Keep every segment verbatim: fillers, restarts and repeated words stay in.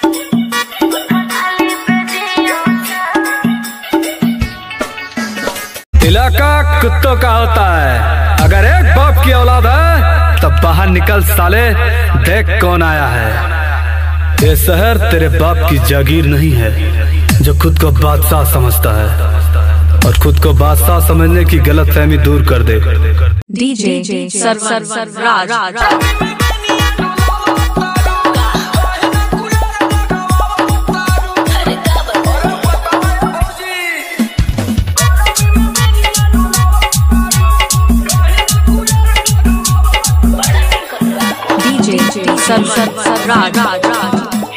इलाका कुत्तों का होता है, अगर एक बाप की औलाद है तब बाहर निकल साले, देख कौन आया है। ये शहर तेरे बाप की जागीर नहीं है जो खुद को बादशाह समझता है, और खुद को बादशाह समझने की गलतफहमी दूर कर दे। डीजे सरवन राज सरवन राज राज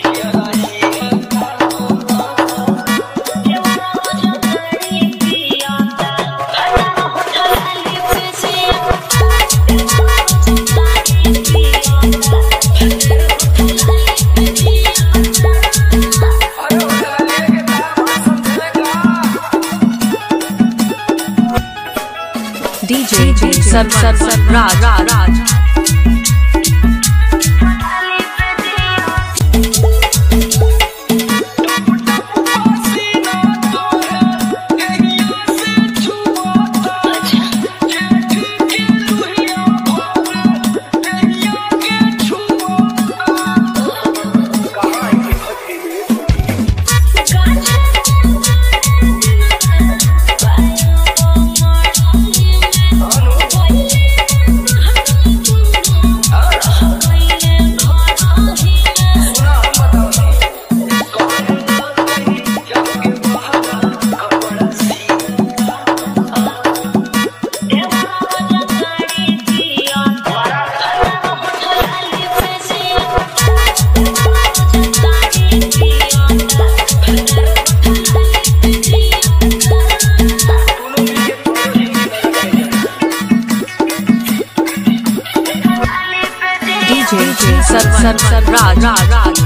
डीजे सरवन राज राज सरवन राज राज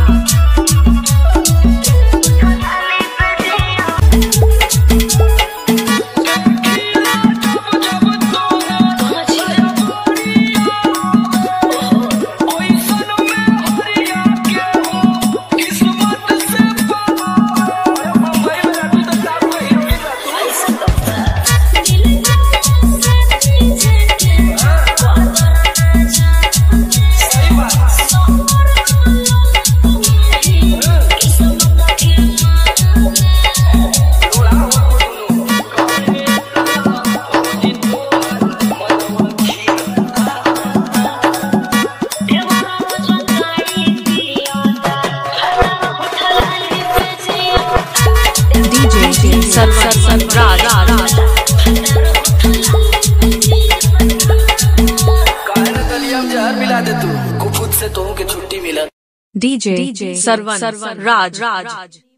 सरवन राज राज मिला दे तू, कुछ से तो के छुट्टी मिला। डीजे सरवन राज राज